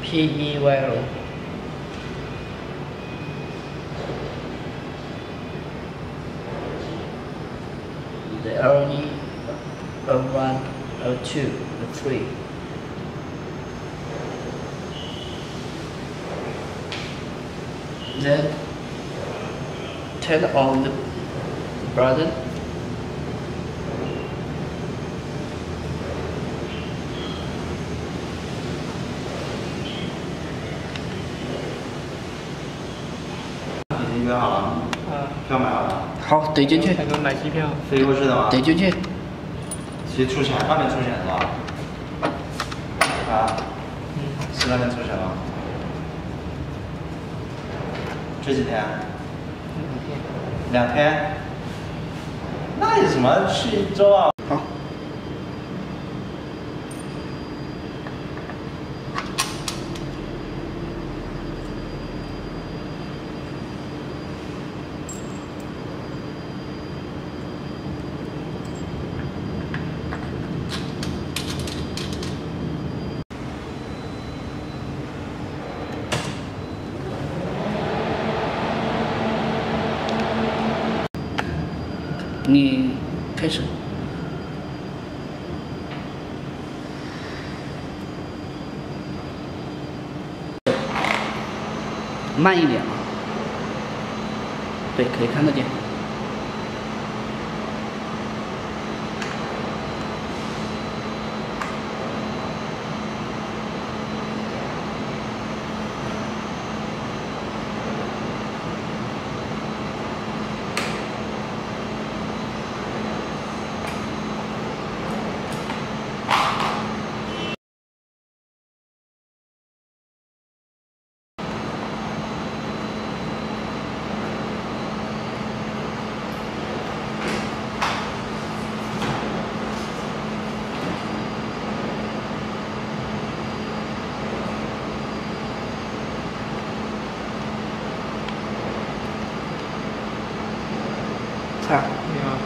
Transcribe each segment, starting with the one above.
PEYO. The only O1, O2, O3. Then turn on the button. 已经约好了，票买好了。 好，怼进去。 采购买机票。 飞过去的吗？ 怼进去。 其实出钱，那边出钱是吧？啊？是那边出钱吗？这几天？2天。那有什么去1周啊？ 好。你开始。慢一点啊。对，可以看得见。 你好。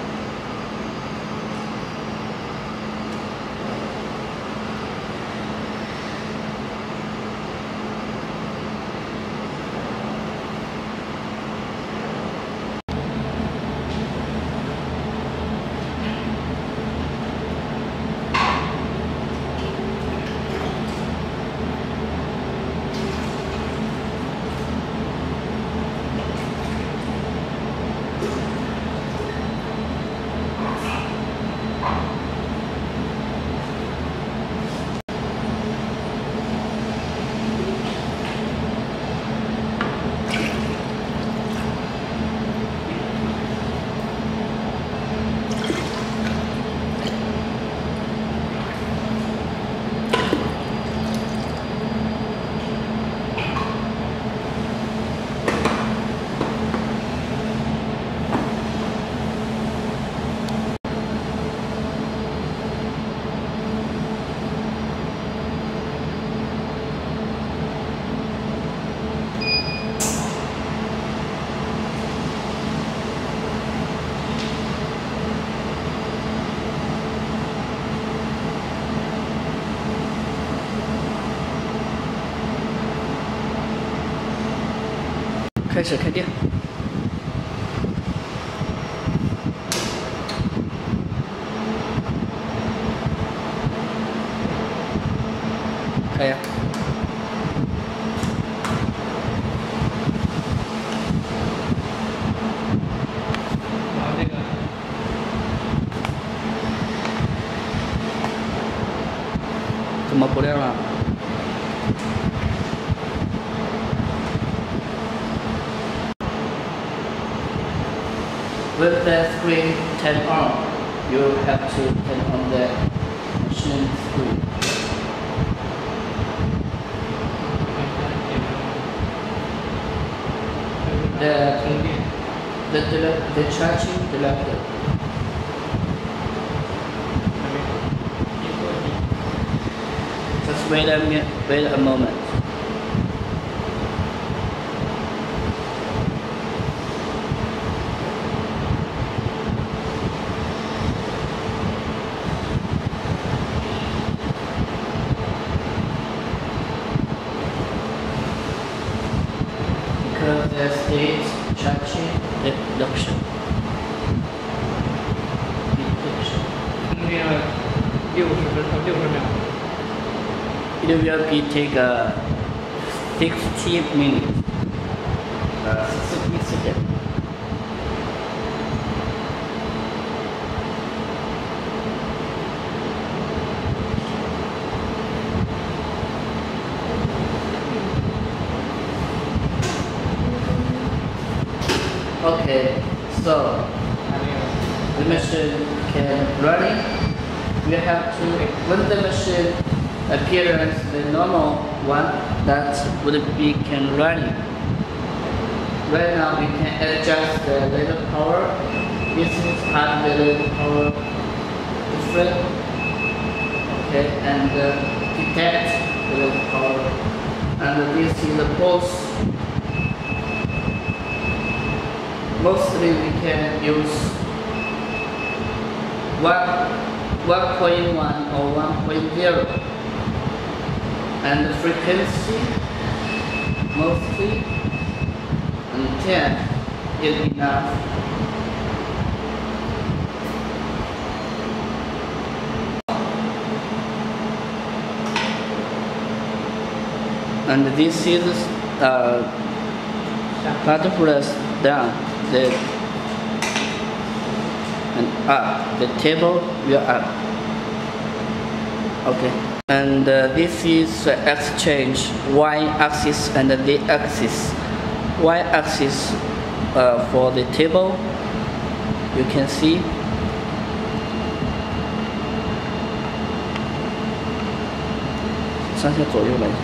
开始开店。开呀。 然后这个。 怎么不亮了？With the screen turned on, you have to turn on the machine screen. The charging selected. Just wait a moment. it will be take 60 minutes. 60 seconds. Okay, so the machine can running. We have to, when the machine appears the normal one, that would be can running. Right now we can adjust the laser power. This is part the laser power different. Okay, and detect the laser power. And this is the pulse. Mostly we can use 1.1 or 1.0, and the frequency mostly 10 is enough. And this is butterflies down. The table will up. Okay, and this is exchange y-axis and the axis. Y-axis for the table, you can see.上下左右来一下。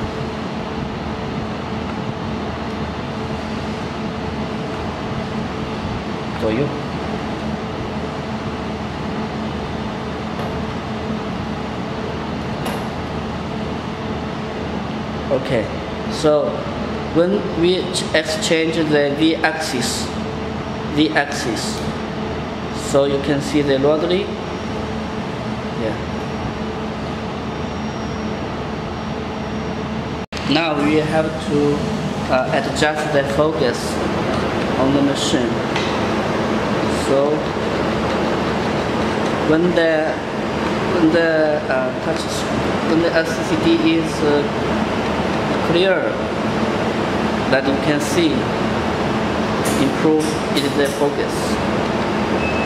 左右。Okay, so when we exchange the z-axis, so you can see the rotary. Yeah. Now we have to adjust the focus on the machine. So when the LCD is clear, that you can see improve in the focus.